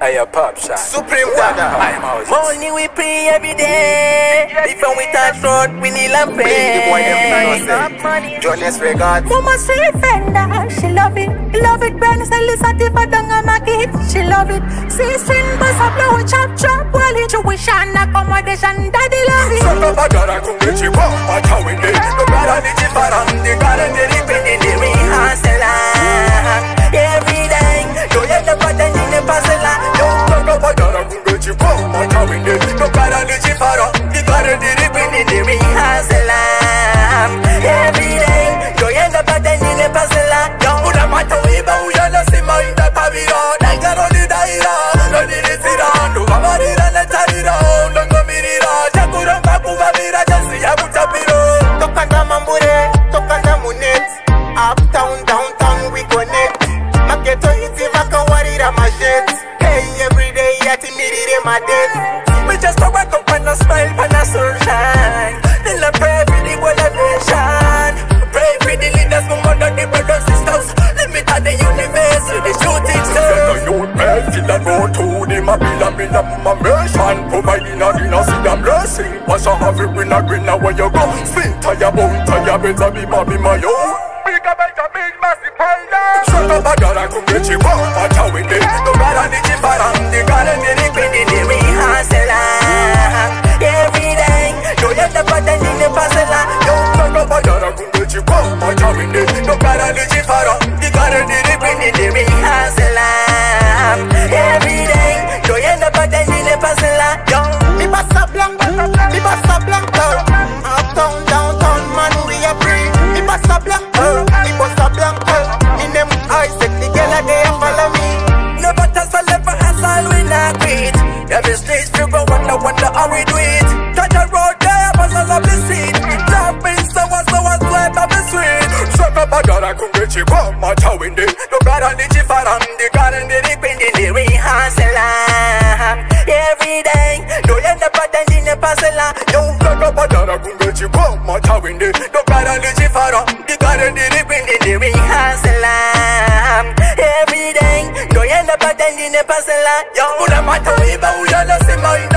Hey, Popshut. Supreme Dada. Morning we pray every day. Before we touch road, we kneel and pray. Bring the boy them Jonas Regard. Mama street fender, she love it, brand style sativa danga market, she love it. See string bus up low, chop while it tuition accommodation, daddy love it. Zvakabhadhara kungechi kwa chawinde. Nogara nichi faram, nigara niripindi Rehearsal every day. Do you the pattern in the puzzle? Zvakabhadhara kungechi kwa chawinde. Nogara nichi faram, nigara niripindi rehearsal every day. Do you the pattern in the puzzle? Una mata wiba uyala sima inda pavira. Nagaro ni daira, nani ni sira. Nuga marira na tarira, nongo mirira. Chakura mbaku vavira, jasi ya mutapiro. Tokanda mambure, tokanda munet. Uptown, downtown, we connect. Maketo iti vaka warira majet. Hey, every day yati mirire my death. We just wake up and a smile and a sunshine. Then I pray for the world nation. Pray for the leaders, my mother, the brothers, sisters. Limit of the universe, the shooting stars. The youth pay till I go to the mabila my mission. Providing a dinner, see them blessing. What's a happy winner, winner, where you go? Spin tire, bone tire, better be my own. Big massive pilot. Zvakabhadhara kungechi kwa chawinde. Nogara nichi faram, nigara niripindi rehearsal every day. Do you the pattern in the puzzle? Zvakabhadhara kungechi kwa chawinde. Nogara nichi faram, nigara niripindi rehearsal every day. Do you the pattern in the puzzle? Me bassa blanc, uptown, downtown, man we a free. Me bassa blanc, in them eyes, take the girl they follow me. Never test, never hustle, we not quit. Every stage people wonder how we do it. Touch a road there, puzzle of the seat. Love me so sweat of the sweet. Zvakabhadhara kungechi kwa chawinde. Nogara nichi faram, nigara niripindi rehearsal every day. Do you the pattern in the puzzle? Zvakabhadhara kungechi kwa chawinde. Nogara nichi faram, nigara niripindi rehearsal every day. Do you the pattern in the puzzle? Una mata wiba uyala sima